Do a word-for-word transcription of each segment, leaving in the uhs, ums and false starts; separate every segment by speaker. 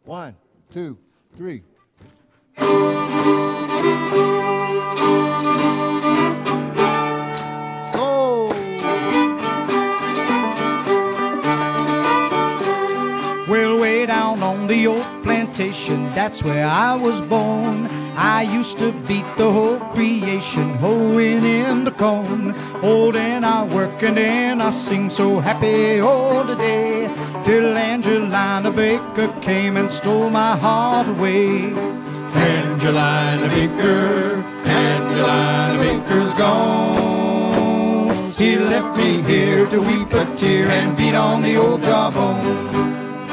Speaker 1: One, two, three. So,
Speaker 2: well, way down on the old plantation, that's where I was born. I used to beat the whole creation, hoeing in the corn. Oh, then I work and then I sing so happy all the day, till Angelina Baker came and stole my heart away.
Speaker 1: Angelina Baker, Angelina Baker's gone.
Speaker 2: He left me here to weep a tear and beat on the old jawbone.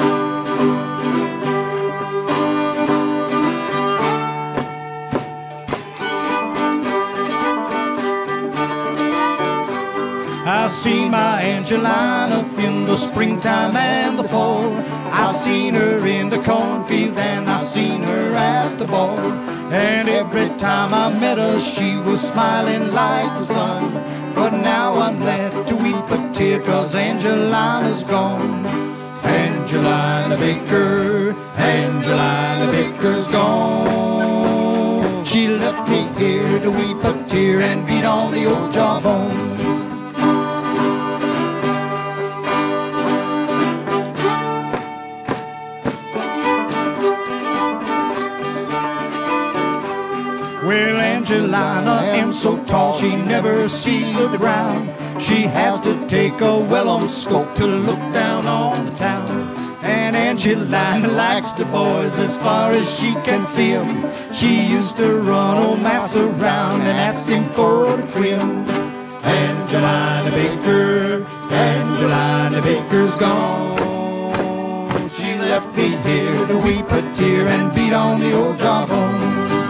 Speaker 2: I seen my Angelina in the springtime and the fall. I seen her in the cornfield and I seen her at the ball. And every time I met her, she was smiling like the sun. But now I'm glad to weep a tear, 'cause Angelina's gone.
Speaker 1: Angelina Baker, Angelina Baker's gone.
Speaker 2: She left me here to weep a tear and beat on the old jawbone. Well, Angelina am so tall she never sees the ground. She has to take a well-on scope to look down on the town. And Angelina likes the boys as far as she can see 'em. She used to run old Mass around and ask him for the cream.
Speaker 1: Angelina Baker, Angelina Baker's gone.
Speaker 2: She left me here to weep a tear and beat on the old jawbone.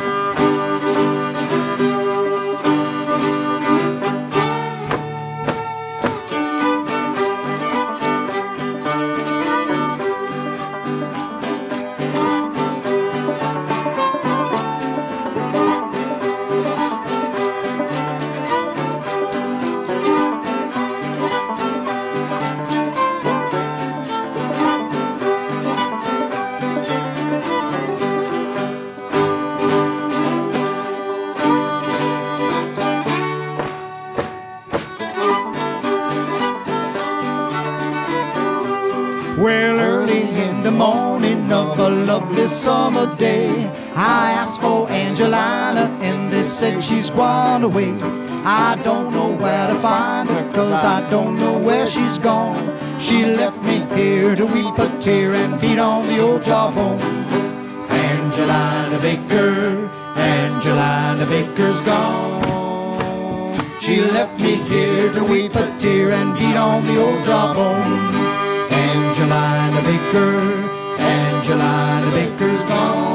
Speaker 2: Well, early in the morning of a lovely summer day, I asked for Angelina and they said she's gone away. I don't know where to find her, 'cause I don't know where she's gone. She left me here to weep a tear and beat on the old jawbone.
Speaker 1: Angelina Baker, Angelina Baker's gone.
Speaker 2: She left me here to weep a tear and beat on the old jawbone.
Speaker 1: Angelina Baker, Angelina Baker's gone.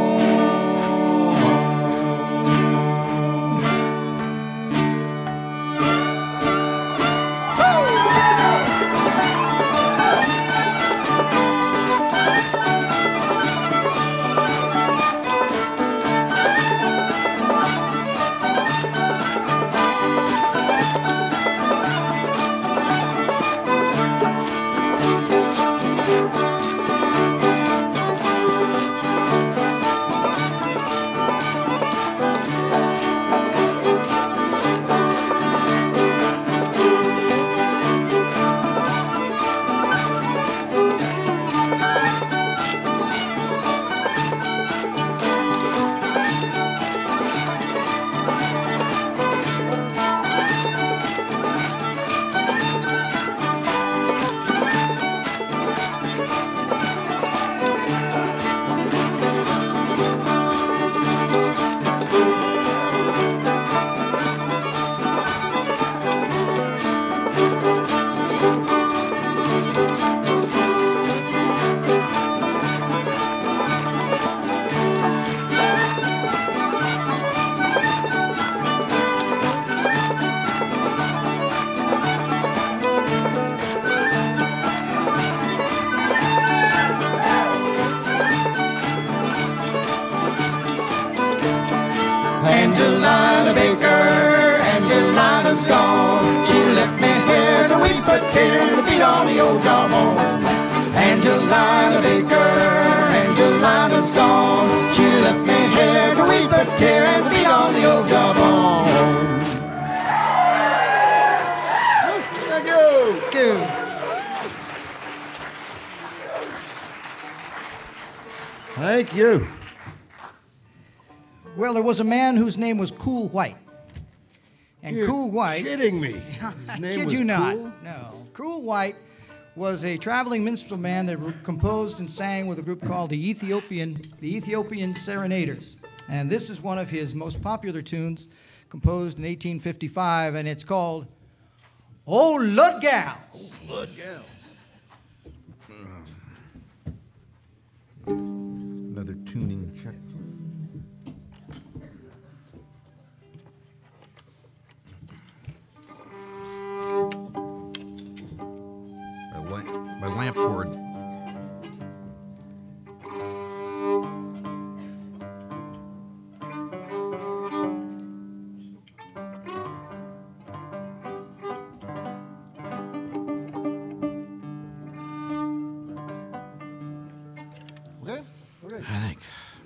Speaker 1: Angelina Baker, Angelina's gone. She left me here to weep a tear to beat on the old jawbone. Angelina Baker, Angelina
Speaker 2: Thank you.
Speaker 3: Well, there was a man whose name was Cool White. And
Speaker 2: You're
Speaker 3: Cool White...
Speaker 2: kidding me. His name
Speaker 3: Kid
Speaker 2: was
Speaker 3: you not.
Speaker 2: Cool?
Speaker 3: No. Cool White was a traveling minstrel man that composed and sang with a group called the Ethiopian, the Ethiopian Serenaders. And this is one of his most popular tunes, composed in eighteen fifty-five, and it's called Oh Lud Gals.
Speaker 2: Oh, Lud Gals.
Speaker 4: Another tuning check. My, lamp, my lamp cord.
Speaker 2: Okay? All right.
Speaker 4: I think.